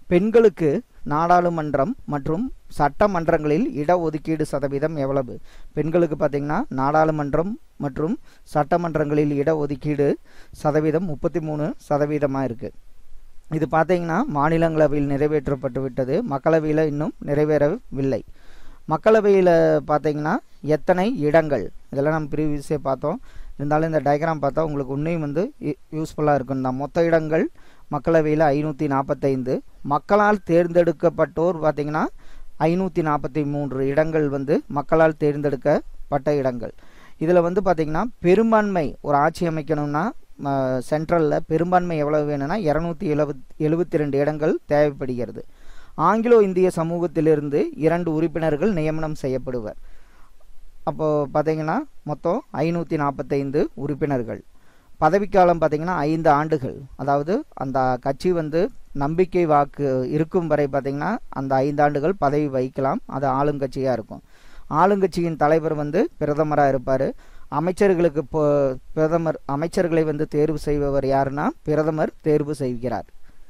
பெண்களுக்கு நாடாளுமன்றம் மற்றும் சட்டமன்றங்களில் இடஒதுக்கீடு சதவீதம் எவ்வளவு? பெண்களுக்கு பார்த்தீங்கன்னா நாடாளுமன்றம் மற்றும் சட்டமன்றங்களில் இடஒதுக்கீடு சதவீதம் 33% இருக்குது. இது பார்த்தீங்கன்னா மாநிலங்களவையில் நிறைவேற்றப்பட்டு விட்டது, மக்களவையில் இன்னும் நிறைவேறவில்லை. மக்களவையில் பார்த்தீங்கன்னா எத்தனை இடங்கள், இதெல்லாம் நம்ம ப்ரீவியஸே பார்த்தோம். இருந்தாலும் இந்த டயக்ராம் பார்த்தா உங்களுக்கு உண்மையும் யூஸ்ஃபுல்லாக இருக்கும் தான். மொத்த இடங்கள் மக்களவையில் 545, மக்களால் தேர்ந்தெடுக்கப்பட்டோர் பார்த்திங்கன்னா 543 இடங்கள் மக்களால் தேர்ந்தெடுக்கப்பட்ட இடங்கள். இதில் பார்த்திங்கன்னா பெரும்பான்மை ஒரு ஆட்சி அமைக்கணும்னா சென்ட்ரலில் பெரும்பான்மை எவ்வளவு வேணும்னா 272 இடங்கள் தேவைப்படுகிறது. ஆங்கிலோ இந்திய சமூகத்திலிருந்து 2 உறுப்பினர்கள் நியமனம் செய்யப்படுவர். அப்போது பார்த்திங்கன்னா மொத்தம் 545 உறுப்பினர்கள். பதவிக்காலம் பார்த்திங்கன்னா 5 ஆண்டுகள். அதாவது அந்த கட்சி நம்பிக்கை வாக்கு இருக்கும் வரை பார்த்திங்கன்னா அந்த 5 ஆண்டுகள் பதவி வகிக்கலாம். அது ஆளுங்கட்சியாக இருக்கும். ஆளுங்கட்சியின் தலைவர் பிரதமராக இருப்பார். அமைச்சர்களுக்கு அமைச்சர்களை தேர்வு செய்பவர் யாருன்னா பிரதமர் தேர்வு செய்கிறார்.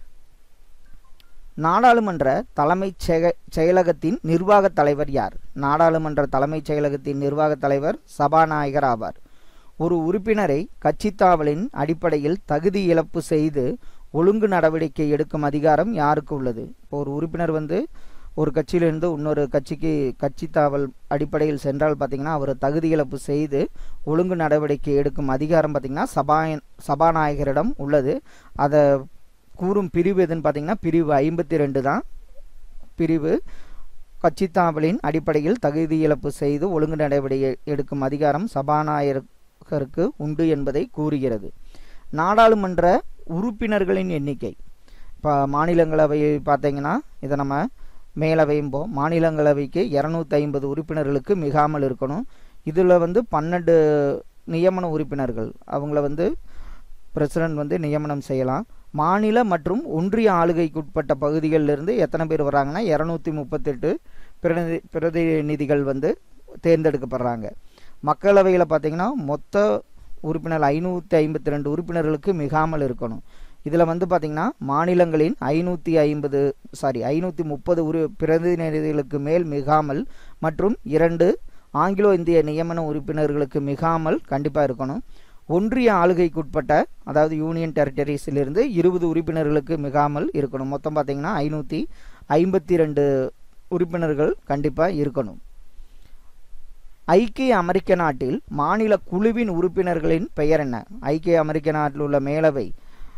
நாடாளுமன்ற தலைமைச் செயலகத்தின் நிர்வாக தலைவர் யார்? நாடாளுமன்ற தலைமைச் செயலகத்தின் நிர்வாக தலைவர் சபாநாயகர் ஆவார். ஒரு உறுப்பினரை கட்சித்தாவலின் அடிப்படையில் தகுதி இழப்பு செய்து ஒழுங்கு நடவடிக்கை எடுக்கும் அதிகாரம் யாருக்கு உள்ளது? இப்போ ஒரு உறுப்பினர் ஒரு கட்சியிலிருந்து இன்னொரு கட்சிக்கு கட்சித்தாவல் அடிப்படையில் சென்றால் பார்த்திங்கன்னா அவர் தகுதி இழப்பு செய்து ஒழுங்கு நடவடிக்கை எடுக்கும் அதிகாரம் பார்த்திங்கன்னா சபாநாயகரிடம் உள்ளது. அதை கூறும் பிரிவு எதுன்னு பார்த்திங்கன்னா பிரிவு 52 தான். பிரிவு கட்சித்தாவலின் அடிப்படையில் தகுதி இழப்பு செய்து ஒழுங்கு நடவடிக்கை எடுக்கும் அதிகாரம் சபாநாயகருக்கு உண்டு என்பதை கூறுகிறது. நாடாளுமன்ற உறுப்பினர்களின் எண்ணிக்கை இப்போ மாநிலங்களவையை பார்த்தீங்கன்னா இதை நம்ம மேலவையும் மாநிலங்களவைக்கு 250 உறுப்பினர்களுக்கு மிகாமல் இருக்கணும். இதில் 12 நியமன உறுப்பினர்கள் அவங்கள பிரசிடென்ட் நியமனம் செய்யலாம். மாநில மற்றும் ஒன்றிய ஆளுகைக்குட்பட்ட பகுதிகளிலிருந்து எத்தனை பேர் வர்றாங்கன்னா 238 பிரதிநிதிகள் தேர்ந்தெடுக்கப்படுறாங்க. மக்களவையில் பார்த்திங்கன்னா மொத்த உறுப்பினர் 552 உறுப்பினர்களுக்கு மிகாமல் இருக்கணும். இதில் பார்த்திங்கன்னா மாநிலங்களின் 530 பிரதிநிதிகளுக்கு மேல் மிகாமல் மற்றும் 2 ஆங்கிலோ இந்திய நியமன உறுப்பினர்களுக்கு மிகாமல் கண்டிப்பாக இருக்கணும். ஒன்றிய ஆளுகைக்குட்பட்ட அதாவது யூனியன் டெரிட்டரிஸிலிருந்து 20 உறுப்பினர்களுக்கு மிகாமல் இருக்கணும். மொத்தம் பார்த்திங்கன்னா 552 உறுப்பினர்கள் கண்டிப்பாக இருக்கணும். ஐக்கிய அமெரிக்க நாட்டில் மாநில குழுவின் உறுப்பினர்களின் பெயர் என்ன? ஐக்கிய அமெரிக்க நாட்டில் உள்ள மேலவை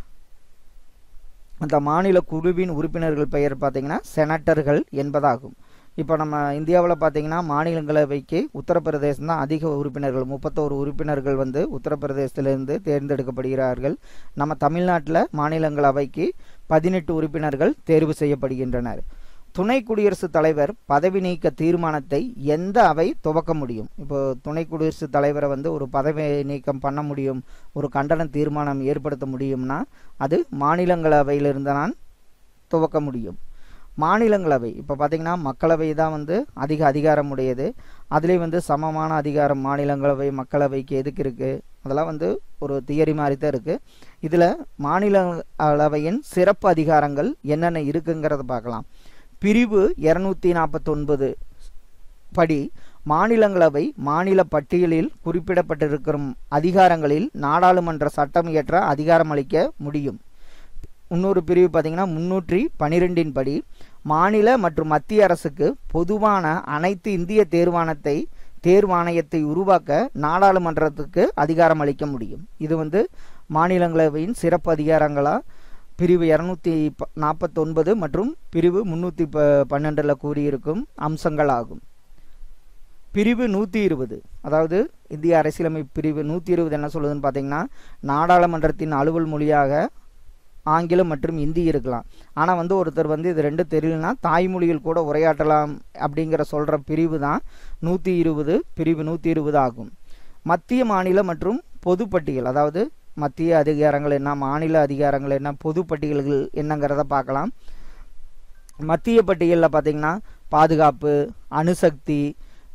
அந்த மாநில குழுவின் உறுப்பினர்கள் பெயர் பார்த்திங்கன்னா செனட்டர்கள் என்பதாகும். இப்போ நம்ம இந்தியாவில் பார்த்திங்கன்னா மாநிலங்களவைக்கு உத்தரப்பிரதேசம் தான் அதிக உறுப்பினர்கள், 31 உறுப்பினர்கள் உத்தரப்பிரதேசத்திலிருந்து தேர்ந்தெடுக்கப்படுகிறார்கள். நம்ம தமிழ்நாட்டில் மாநிலங்களவைக்கு 18 உறுப்பினர்கள் தேர்வு செய்யப்படுகின்றனர். துணை குடியரசுத் தலைவர் பதவி நீக்க தீர்மானத்தை எந்த அவை துவக்க முடியும்? இப்போ துணை குடியரசுத் தலைவரை ஒரு பதவி நீக்கம் பண்ண முடியும், ஒரு கண்டன தீர்மானம் ஏற்படுத்த முடியும்னா அது மாநிலங்களவையிலிருந்து தான் துவக்க முடியும். மாநிலங்களவை இப்போ பார்த்திங்கன்னா மக்களவை தான் அதிக அதிகாரம் உடையது. அதுலேயே சமமான அதிகாரம் மாநிலங்களவை மக்களவைக்கு எதுக்கு இருக்குது? அதெல்லாம் ஒரு தியரி மாதிரி தான் இருக்குது. இதில் மாநிலங்களவையின் சிறப்பு அதிகாரங்கள் என்னென்ன இருக்குங்கிறத பார்க்கலாம். பிரிவு 249 படி மாநிலங்களவை மாநில பட்டியலில் குறிப்பிடப்பட்டிருக்கிற அதிகாரங்களில் நாடாளுமன்ற சட்டம் இயற்ற அதிகாரம் அளிக்க முடியும். இன்னொரு பிரிவு பார்த்திங்கன்னா 312 படி மாநில மற்றும் மத்திய அரசுக்கு பொதுவான அனைத்து இந்திய தேர்வாணையத்தை உருவாக்க நாடாளுமன்றத்துக்கு அதிகாரம் அளிக்க முடியும். இது மாநிலங்களவையின் சிறப்பு அதிகாரங்களாக பிரிவு 249 மற்றும் பிரிவு 312 கூறியிருக்கும் அம்சங்கள் ஆகும். பிரிவு 120 அதாவது இந்திய அரசியலமைப்பு பிரிவு 120 என்ன சொல்லுதுன்னு பார்த்தீங்கன்னா நாடாளுமன்றத்தின் அலுவல் மொழியாக ஆங்கிலம் மற்றும் இந்தி இருக்கலாம். ஆனால் ஒருத்தர் இது ரெண்டு தெரியலனா தாய்மொழியில் கூட உரையாற்றலாம் அப்படிங்கிற சொல்கிற பிரிவு தான் 120 பிரிவு 120 ஆகும். மத்திய மாநில மற்றும் பொதுப்பட்டியல் அதாவது மத்திய அதிகாரங்கள் என்ன, மாநில அதிகாரங்கள் என்ன, பொது பட்டியல்கள் என்னங்கிறத பார்க்கலாம். மத்திய பட்டியலில் பார்த்திங்கன்னா பாதுகாப்பு, அணுசக்தி,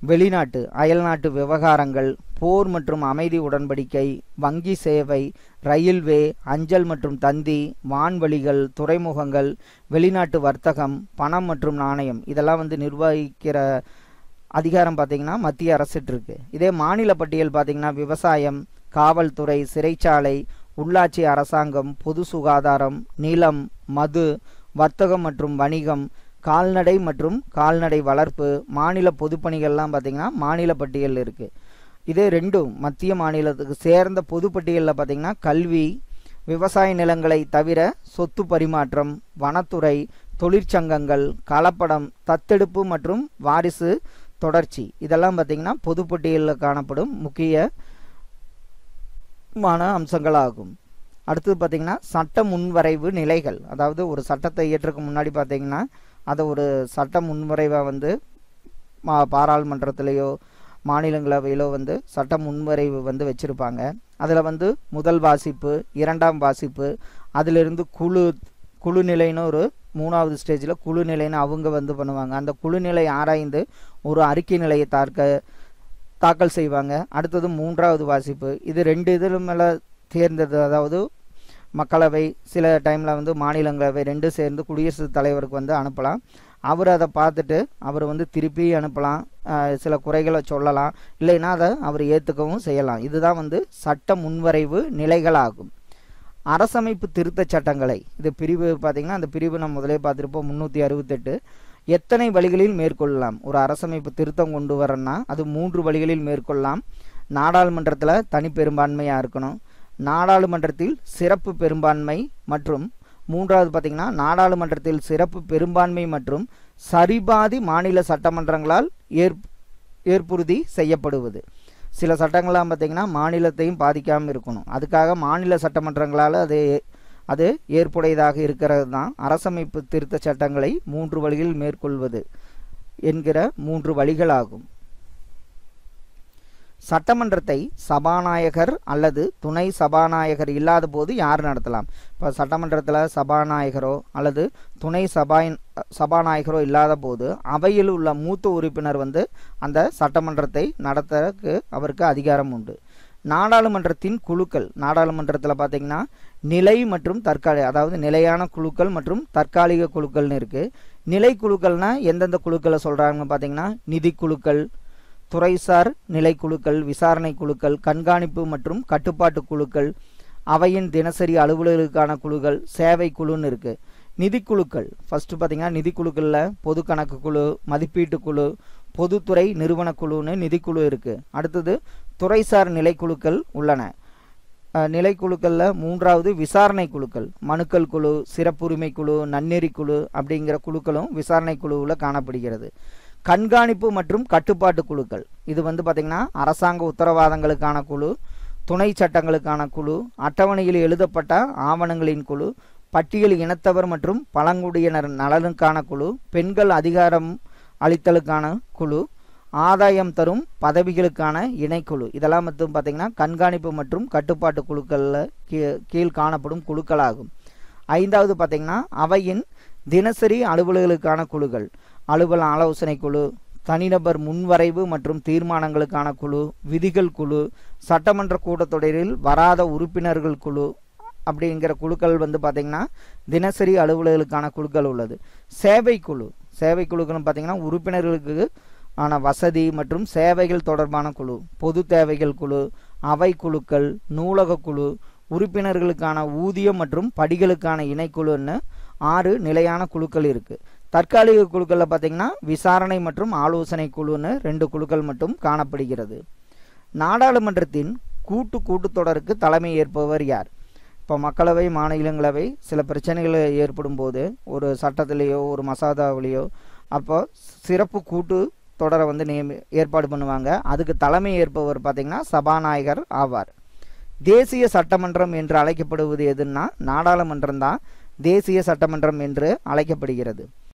வெளிநாட்டு அயல்நாட்டு விவகாரங்கள், போர் மற்றும் அமைதி உடன்படிக்கை, வங்கி சேவை, ரயில்வே, அஞ்சல் மற்றும் தந்தி, வான்வழிகள், துறைமுகங்கள், வெளிநாட்டு வர்த்தகம், பணம் மற்றும் நாணயம் இதெல்லாம் வந்து நிர்வகிக்கிற அதிகாரம் பார்த்திங்கன்னா மத்திய அரசிட்டு இருக்கு. இதே மாநில பட்டியல் பார்த்திங்கன்னா விவசாயம், காவல்துறை, சிறைச்சாலை, உள்ளாட்சி அரசாங்கம், பொது சுகாதாரம், நிலம், மது, வர்த்தகம் மற்றும் வணிகம், கால்நடை மற்றும் கால்நடை வளர்ப்பு, மாநில பொதுப்பணிகள்லாம் பார்த்திங்கன்னா மாநில பட்டியலில் இருக்குது. இதே ரெண்டும் மத்திய மாநிலத்துக்கு சேர்ந்த பொதுப்பட்டியலில் பார்த்திங்கன்னா கல்வி, விவசாய நிலங்களை தவிர சொத்து பரிமாற்றம், வனத்துறை, தொழிற்சங்கங்கள், கலப்படம், தத்தெடுப்பு மற்றும் வாரிசு தொடர்ச்சி இதெல்லாம் பார்த்திங்கன்னா பொதுப்பட்டியலில் காணப்படும் முக்கியமான அம்சங்களாகும். அடுத்தது பார்த்திங்கன்னா சட்ட முன்வரைவு நிலைகள். அதாவது ஒரு சட்டத்தை இயற்றுக்கு முன்னாடி பார்த்திங்கன்னா அதை ஒரு சட்ட முன்வரைவாக வந்து பாராளுமன்றத்திலேயோ மாநிலங்களவையிலோ வந்து சட்ட முன்வரைவு வந்து வச்சுருப்பாங்க. அதில் வந்து முதல் வாசிப்பு, இரண்டாம் வாசிப்பு, அதிலிருந்து குழு நிலைன்னு ஒரு மூணாவது ஸ்டேஜில் குழு நிலைன்னு அவங்க வந்து பண்ணுவாங்க. அந்த குழு நிலை ஆராய்ந்து ஒரு அறிக்கை நிலையை தாக்கல் செய்வாங்க. அடுத்தது மூன்றாவது வாசிப்பு. இது ரெண்டு இதில் மேலே தேர்ந்தது, அதாவது மக்களவை, சில டைமில் வந்து மாநிலங்களவை ரெண்டு சேர்ந்து குடியரசுத் தலைவருக்கு வந்து அனுப்பலாம். அவர் அதை பார்த்துட்டு அவர் வந்து திருப்பி அனுப்பலாம், சில குறைகளை சொல்லலாம், இல்லைன்னா அதை அவர் ஏற்றுக்கவும் செய்யலாம். இதுதான் வந்து சட்ட முன்வரைவு நிலைகளாகும். அரசமைப்பு திருத்த சட்டங்களை, இது பிரிவு பார்த்திங்கன்னா அந்த பிரிவு நம்ம முதலே பார்த்துருப்போம் 368. எத்தனை வழிகளில் மேற்கொள்ளலாம்? ஒரு அரசமைப்பு திருத்தம் கொண்டு வரன்னா அது 3 வழிகளில் மேற்கொள்ளலாம். நாடாளுமன்றத்தில் தனிப்பெரும்பான்மையாக இருக்கணும், நாடாளுமன்றத்தில் சிறப்பு பெரும்பான்மை மற்றும் மூன்றாவது பார்த்திங்கன்னா நாடாளுமன்றத்தில் சிறப்பு பெரும்பான்மை மற்றும் சரிபாதி மாநில சட்டமன்றங்களால் ஏற்புறுதி செய்யப்படுவது. சில சட்டங்கள்லாம் பார்த்திங்கன்னா மாநிலத்தையும் பாதிக்காமல் இருக்கணும், அதுக்காக மாநில சட்டமன்றங்களால் அது ஏற்புடையதாக இருக்கிறது தான் அரசமைப்பு திருத்த சட்டங்களை 3 வழிகளில் மேற்கொள்வது என்கிற 3 வழிகளாகும். சட்டமன்றத்தை சபாநாயகர் அல்லது துணை சபாநாயகர் இல்லாத போது யார் நடத்தலாம்? இப்போ சட்டமன்றத்தில் சபாநாயகரோ அல்லது துணை சபாநாயகரோ இல்லாத போது அவையில் உள்ள மூத்த உறுப்பினர் வந்து அந்த சட்டமன்றத்தை நடத்துறதுக்கு அவருக்கு அதிகாரம் உண்டு. நாடாளுமன்றத்தின் குழுக்கள், நாடாளுமன்றத்தில் பார்த்திங்கன்னா நிலை மற்றும் தற்காலிக, அதாவது நிலையான குழுக்கள் மற்றும் தற்காலிக குழுக்கள்னு இருக்குது. நிலை குழுக்கள்னால் எந்தெந்த குழுக்களை சொல்கிறாங்க பார்த்திங்கன்னா நிதிக்குழுக்கள், துறைசார் நிலைக்குழுக்கள், விசாரணை குழுக்கள், கண்காணிப்பு மற்றும் கட்டுப்பாட்டு குழுக்கள், அவையின் தினசரி அலுவலர்களுக்கான குழுக்கள், சேவை குழுன்னு இருக்குது. நிதிக்குழுக்கள் ஃபஸ்ட்டு பார்த்திங்கன்னா நிதிக்குழுக்களில் பொது கணக்கு குழு, மதிப்பீட்டு குழு, பொதுத்துறை நிறுவன குழுன்னு நிதிக்குழு இருக்குது. அடுத்தது துறைசார் நிலைக்குழுக்கள் உள்ளன. நிலைக்குழுக்களில் மூன்றாவது விசாரணை குழுக்கள், மனுக்கள் குழு, சிறப்புரிமை குழு, நன்னெறி குழு அப்படிங்கிற குழுக்களும் விசாரணை குழுவில் காணப்படுகிறது. கண்காணிப்பு மற்றும் கட்டுப்பாட்டு குழுக்கள், இது வந்து பார்த்திங்கன்னா அரசாங்க உத்தரவாதங்களுக்கான குழு, துணை சட்டங்களுக்கான குழு, அட்டவணையில் எழுதப்பட்ட ஆவணங்களின் குழு, பட்டியல் இனத்தவர் மற்றும் பழங்குடியினர் நலனுக்கான குழு, பெண்கள் அதிகாரம் அளித்தலுக்கான குழு, ஆதாயம் தரும் பதவிகளுக்கான இணைக்குழு, இதெல்லாம் மட்டும் பார்த்திங்கன்னா கண்காணிப்பு மற்றும் கட்டுப்பாட்டு குழுக்களில் கீழ் காணப்படும் குழுக்களாகும். ஐந்தாவது பார்த்திங்கன்னா அவையின் தினசரி அலுவலர்களுக்கான குழுக்கள், அலுவல் ஆலோசனை குழு, தனிநபர் முன்வரைவு மற்றும் தீர்மானங்களுக்கான குழு, விதிகள் குழு, சட்டமன்ற கூட்டத்தொடரில் வராத உறுப்பினர்கள் குழு அப்படிங்கிற குழுக்கள் வந்து பார்த்திங்கன்னா தினசரி அலுவலர்களுக்கான குழுக்கள் உள்ளது. சேவை குழு, சேவை குழுக்கள்னு பார்த்திங்கன்னா உறுப்பினர்களுக்கு ஆன வசதி மற்றும் சேவைகள் தொடர்பான குழு, பொது தேவைகள் குழு, அவை குழுக்கள், நூலக குழு, உறுப்பினர்களுக்கான ஊதியம் மற்றும் படிகளுக்கான இணைக்குழுன்னு 6 நிலையான குழுக்கள் இருக்குது. தற்காலிக குழுக்களில் பார்த்திங்கன்னா விசாரணை மற்றும் ஆலோசனை குழுன்னு 2 குழுக்கள் மட்டும் காணப்படுகிறது. நாடாளுமன்றத்தின் கூட்டத்தொடருக்கு தலைமை ஏற்பவர் யார்? இப்போ மக்களவை, மாநிலங்களவை சில பிரச்சனைகள் ஏற்படும் போது ஒரு சட்டத்திலேயோ ஒரு மசோதாவிலேயோ அப்போ சிறப்பு கூட்டு தொடரை வந்து ஏற்பாடு பண்ணுவாங்க. அதுக்கு தலைமை ஏற்பவர் பார்த்திங்கன்னா சபாநாயகர் ஆவார். தேசிய சட்டமன்றம் என்று அழைக்கப்படுவது எதுன்னா நாடாளுமன்றம் தான் தேசிய சட்டமன்றம் என்று அழைக்கப்படுகிறது.